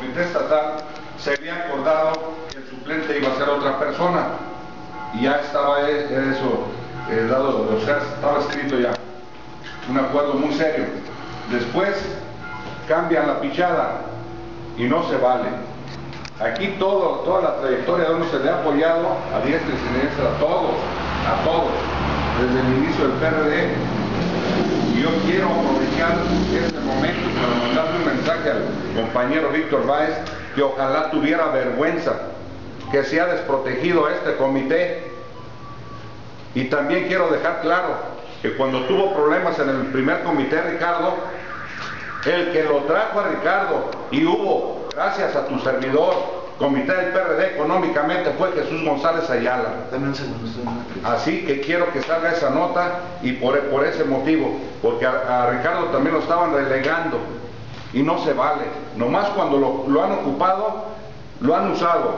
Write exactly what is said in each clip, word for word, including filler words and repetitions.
comité estatal se había acordado que el suplente iba a ser otra persona y ya estaba eso eh, dado, o sea, estaba escrito ya, un acuerdo muy serio. Después cambian la pichada y no se vale. Aquí todo, toda la trayectoria de uno se le ha apoyado a diestra y siniestra, a todos, a todos, desde el inicio del P R D. Y yo quiero aprovechar este momento para mandarle un mensaje al compañero Víctor Báez, que ojalá tuviera vergüenza, que se ha desprotegido este comité. Y también quiero dejar claro que cuando tuvo problemas en el primer comité, Ricardo, el que lo trajo a Ricardo y hubo, gracias a tu servidor, comité del P R D económicamente, fue Jesús González Ayala. Dame un segundo, estoy en una crisis. Así que quiero que salga esa nota y por, por ese motivo, porque a, a Ricardo también lo estaban relegando y no se vale. Nomás cuando lo, lo han ocupado, lo han usado.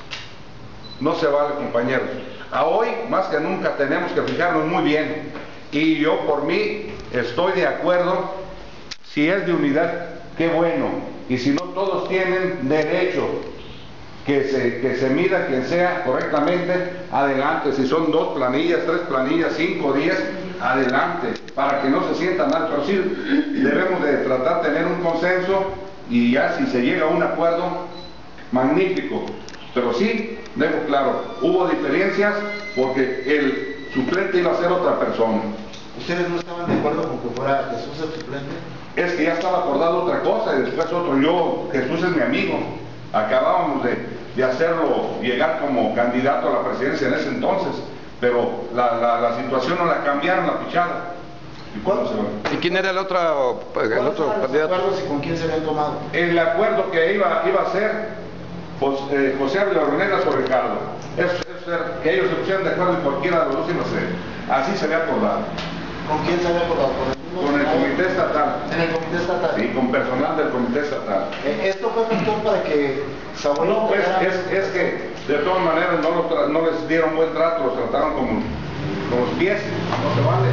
No se vale, compañeros. A hoy, más que nunca, tenemos que fijarnos muy bien. Y yo, por mí, estoy de acuerdo. Si es de unidad, qué bueno. Y si no, todos tienen derecho que se, que se mida quien sea correctamente, adelante. Si son dos planillas, tres planillas, cinco, diez, adelante, para que no se sientan mal. Pero sí debemos de tratar de tener un consenso y ya si se llega a un acuerdo, magnífico. Pero sí, dejo claro, hubo diferencias porque el suplente iba a ser otra persona. ¿Ustedes no estaban de acuerdo con que fuera Jesús el suplente? Es que ya estaba acordado otra cosa y después otro. Yo, Jesús es mi amigo. Acabábamos de, de hacerlo llegar como candidato a la presidencia en ese entonces, pero la, la, la situación no la cambiaron, la pichada. ¿Y cuándo? ¿Y quién era el otro, el otro candidato? ¿Cuáles y con quién se habían tomado? El acuerdo que iba, iba a ser José, eh, José Ávila Ornelas o Ricardo. Eso, eso era, que ellos se pusieran de acuerdo en cualquiera de los dos y no sé. Así se había acordado. ¿Con quién se había acordado? ¿Con el, Con el comité estatal. ¿En el comité estatal? Sí, con personal del comité estatal. Eh, ¿Esto fue factor para que Samuel... No, pues es, es que de todas maneras no, lo no les dieron buen trato, los trataron como con los pies, no se vale.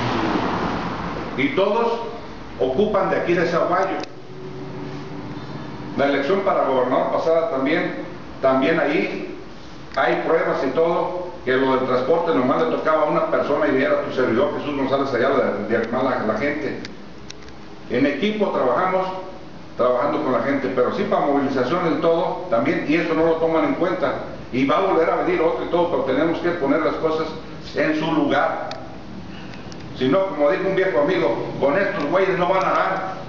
Y todos ocupan de aquí de Zaguayo. La elección para gobernador pasada también, también ahí hay pruebas y todo, que lo del transporte nomás le tocaba a una persona y era tu servidor Jesús González Ayala de armar a la gente. En equipo trabajamos, trabajando con la gente, pero sí para movilización en todo también, y eso no lo toman en cuenta. Y va a volver a venir otro y todo, pero tenemos que poner las cosas en su lugar. Si no, como dijo un viejo amigo, con estos güeyes no van a dar.